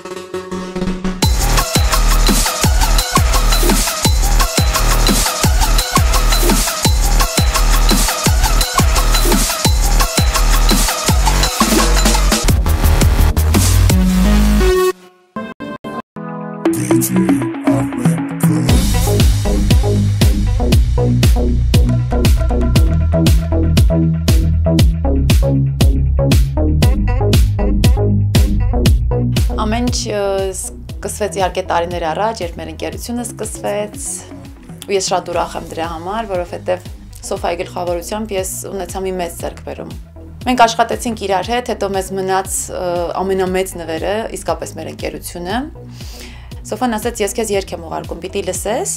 Ամեն ինչ սկսվեց իհարկե տարիներ առաջ, երբ մեր ընկերությունը սկսվեց, ու ես շատ ուրախ եմ դրա համար, որովհետև Սոֆայի գլխավորությամբ ես ունեցա մի մեծ ձեռքբերում։ Մենք աշխատեցինք իրար հետ, հետո մեզ մնաց ամենամեծ նվերը, իսկապես մեր ընկերությունը։ Սոֆան ասաց, ես քեզ երգ եմ ուղարկում, պիտի լսես,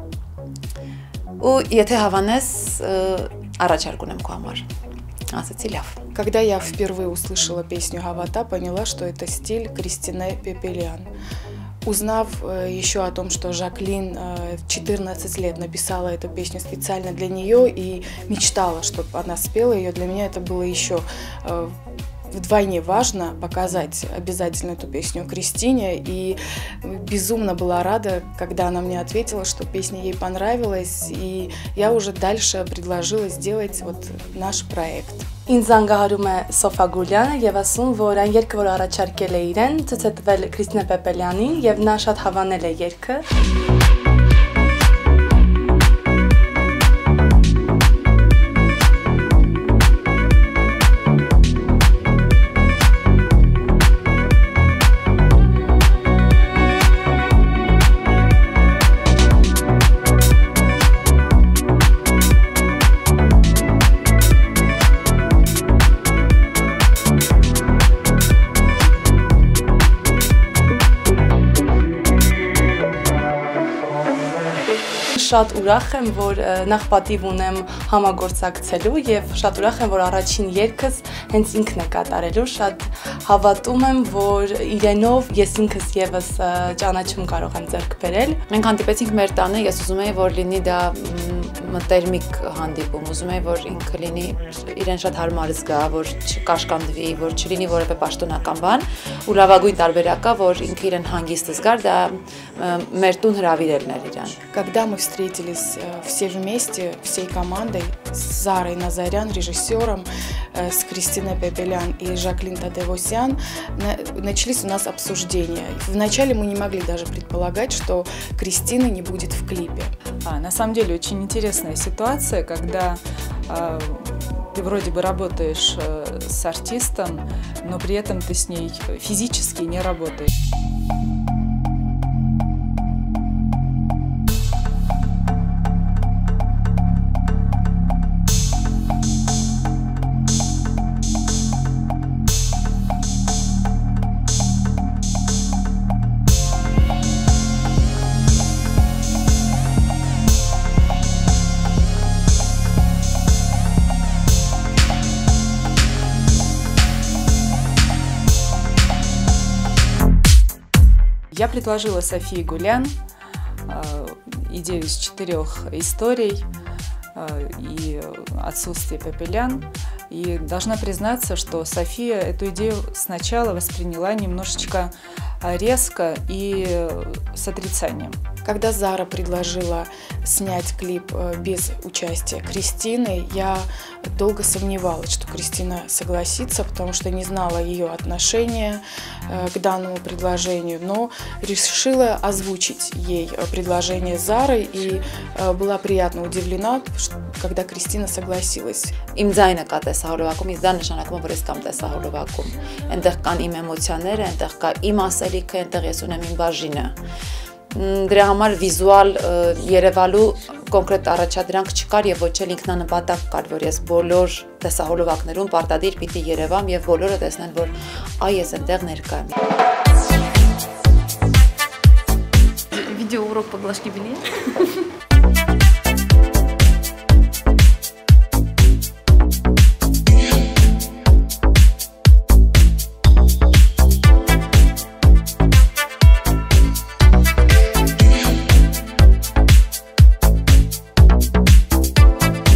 ու եթե հավանես, առաջարկ ունեմ քո համար։ Ասացի լավ։ Когда я впервые услышала песню «Гавата», поняла, что это стиль Кристины Пепелян. Узнав еще о том, что Жаклин в 14 лет написала эту песню специально для нее и мечтала, чтобы она спела ее, для меня это было еще вдвойне важно показать обязательно эту песню Кристине. И безумно была рада, когда она мне ответила, что песня ей понравилась, и я уже дальше предложила сделать вот наш проект. Ինձ զանգահարում է Սոֆա Գուլյանը եւ ասում, որ այն երգը, որ առաջարկել է իրեն, ցույցատվել Քրիստինա Պեպելյանին եւ նա շատ հավանել է երգը։ Շատ ուրախ եմ, որ նախ պատիվ ունեմ համագործակցելու եւ շատ ուրախ եմ, որ առաջին երգս հենց ինքն է կատարելու, շատ հավատում եմ, որ իրենով ես ինքս եւս ճանաչում կարող եմ ձեռք բերել։ Մենք հանդիպեցինք մեր տանը, ես ուզում եի, որ լինի դա մտերմիկ հանդիպում, ուզում եի, որ ինքը լինի իրեն շատ հարմար զգա, որ չկաշկանդվի, որ չլինի որևէ պաշտոնական բան, ու լավագույն տարբերակը, որ ինքը իրեն հանգիստ զգար, դա մեր տուն հրավիրելն էր իրան։ Когда мы встретились все вместе, всей командой, с Зарой Назарян, режиссером, с Кристиной Пепелян и Жаклин Тадевосян, начались у нас обсуждения. Вначале мы не могли даже предполагать, что Кристины не будет в клипе. На самом деле очень интересная ситуация, когда ты вроде бы работаешь с артистом, но при этом ты с ней физически не работаешь. Я предложила Софии Гулян идею из 4 историй и отсутствие Пепелян. И должна признаться, что София эту идею сначала восприняла немножечко резко и с отрицанием. Когда Зара предложила снять клип без участия Кристины, я долго сомневалась, что Кристина согласится, потому что не знала ее отношения к данному предложению, но решила озвучить ей предложение Зары и была приятно удивлена, когда Кристина согласилась. Իմ ձայնը կա տեսահոլովակում, իսկ դա նշանակում է, որ ես կամ տեսահոլովակում։ Այնտեղ կան իմ էմոցիաները, այնտեղ կա իմ ասելիքը, այնտեղ ես ունեմ իմ բաժինը։ Դրա համար վիզուալ երևալու կոնկրետ առաջադրանք չկար եւ ոչ էլ ինքնանպատակ կար, որ ես բոլոր տեսահոլովակներում պարտադիր պիտի երևամ եւ բոլորը տեսնեն, որ այ ես այնտեղ ներկա եմ։ Видеоурок по глажке белья.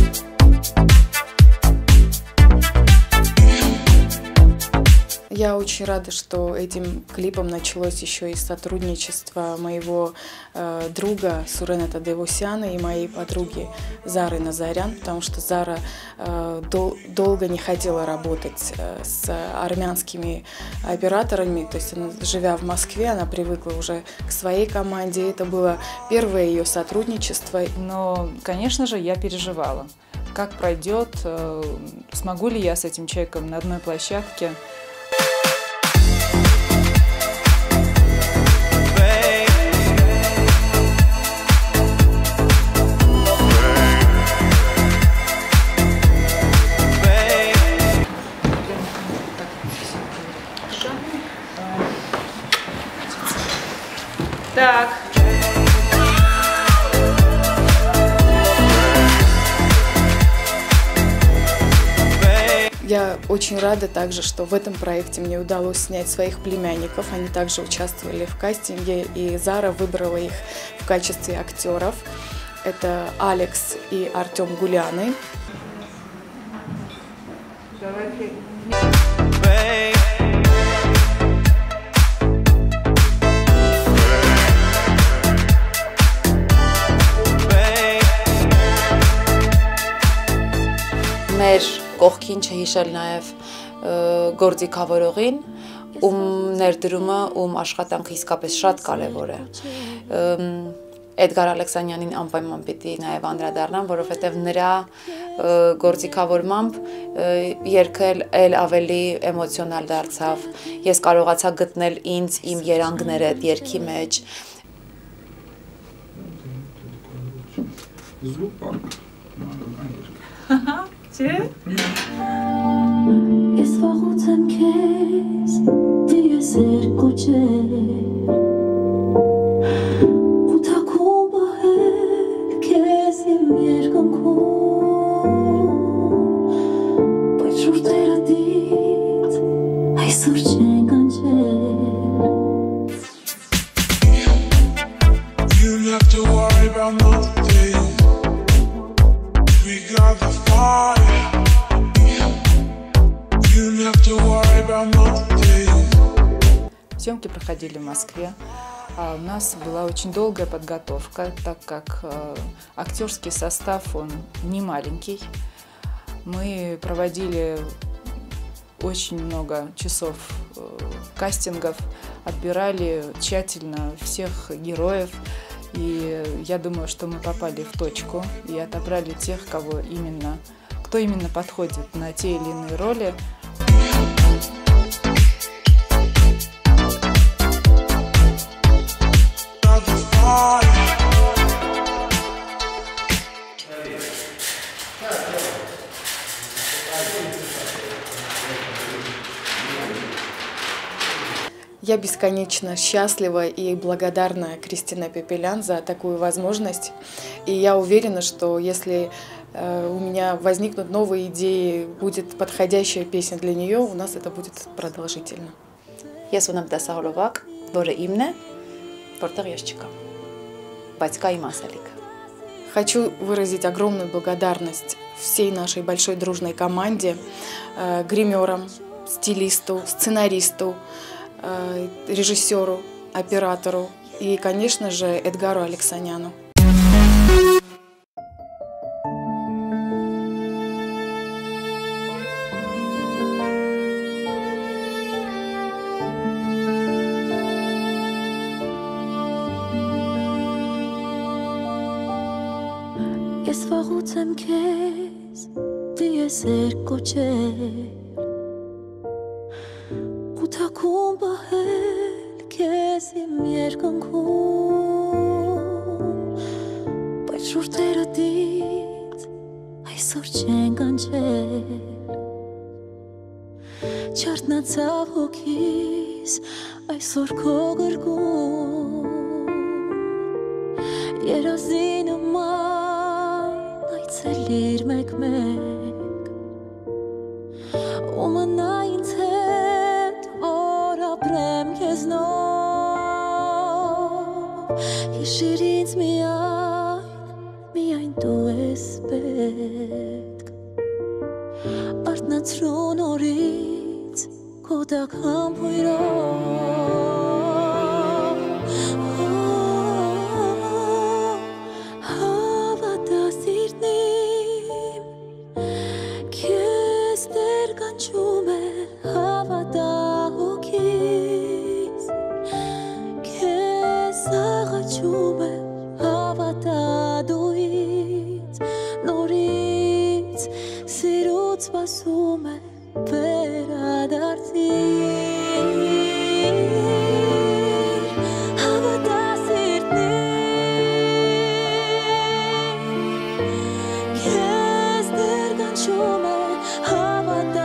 Я очень рада, что этим клипом началось еще и сотрудничество моего друга Сурена Тадевосяна и моей подруги Зары Назарян, потому что Зара долго не хотела работать с армянскими операторами, то есть она, живя в Москве, она привыкла уже к своей команде, это было первое ее сотрудничество. Но, конечно же, я переживала, как пройдет, смогу ли я с этим человеком на одной площадке. Так. Я очень рада также, что в этом проекте мне удалось снять своих племянников. Они также участвовали в кастинге, и Зара выбрала их в качестве актеров. Это Алекс и Артем Гуляны. Մեր կողքին չհիշել նաև գործիքավորողին, ում ներդրումը, ում աշխատանքը իսկապես շատ կարևոր է։ Էդգար Ալեքսանյանին անպայման պիտի նաև անդրադառնամ, որովհետև նրա գործիքավորմամբ երգը էլ ավելի էմոցիոնալ դարձավ։ Ես կարողացա գտնել ինձ իմ երանգները այդ երգի մեջ։ Ես վաղուց եմ քեզ դիեսեր կոչել ու թաքուն բահել քեզ իմ երկնքում բայց շուրթերը դից այսօր չեն կանչել You don't have to worry about nothing. We got the fire. Съемки проходили в Москве. У нас была очень долгая подготовка, так как актерский состав, он не маленький. Мы проводили очень много часов кастингов, отбирали тщательно всех героев. И я думаю, что мы попали в точку и отобрали тех, кто именно подходит на те или иные роли. Я бесконечно счастлива и благодарна Кристине Пепелян за такую возможность. И я уверена, что если у меня возникнут новые идеи, будет подходящая песня для нее, у нас это будет продолжительно. Ես ունեմ տեսահոլովակ, որը իմն է, որտեղ ես չկամ, բայց կա իմ ասելիքը։ Хочу выразить огромную благодарность всей нашей большой дружной команде, гримерам, стилисту, сценаристу, режиссеру, оператору и, конечно же, Эдгару Алексаняну. Ես վաղուց եմ քեզ դիեսեր կոչել ու թաքուն բահել քեզ իմ երկնքում բայց շուրթերը դից այսօր չեն կանչել չարտնացավ հոգիս այսօր քո գրկում երազի նման այցելիր մեկ-մեկ ու մնա ինձ հետ որ ապրեմ քեզնով հիշիր ինձ միայն դու ես պետք արթնացրու նորից քո Մոտակ համբույրով Հավատա սիրտնիմ Քեզ դեր կանչում է Հավատա հոգիս Քեզ աղաչում է Հավատա դու ինձ Նորից սիրուց սպասում է Վերադարձիր Հավատա սիրտնիմ Քեզ դեր կանչում է Հավատա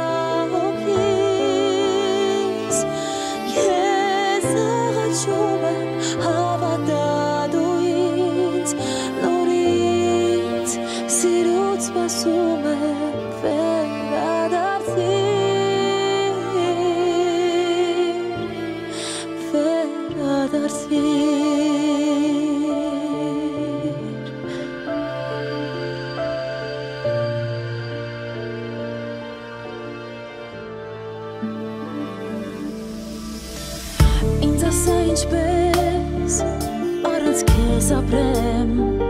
հոգիս Քեզ աղաչում է Հավատա դու ինձ Նորից սիրուց սպասում է Ինձ ասա ինչպես առանց քեզ ապրեմ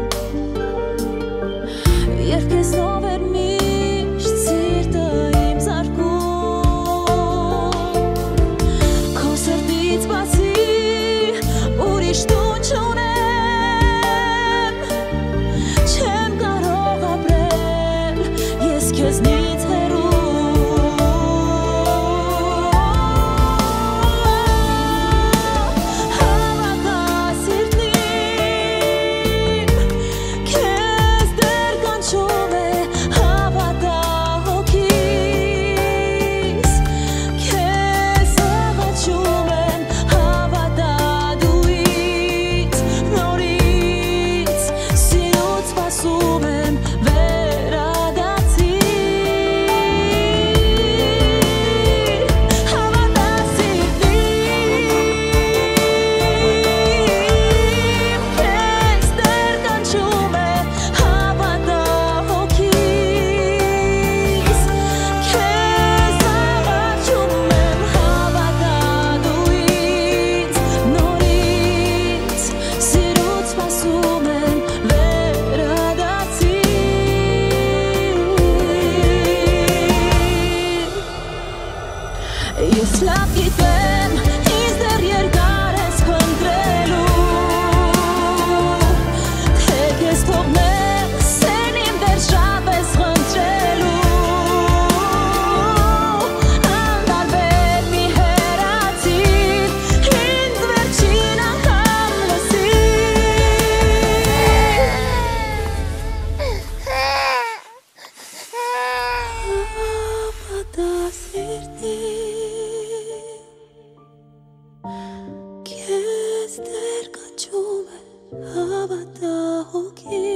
Երբ քեզնով էր միշտ սիրտը իմ զարկում Քո սրտից բացի ուրիշ տուն չունեմ Չեմ կարող ապրել ես քեզնից հեռու Ես լավ գիտեմ, ինձ դեռ երկար ես խնդրելու Թե քեզ թողնեմ, սեն իմ դեռ շատ ես խնդրելու Անտարբեր մի հեռացիր, ինձ վերջին անգամ լսիր Հավատա սիրտի Քեզ դեր կանչում է հավատա հոգի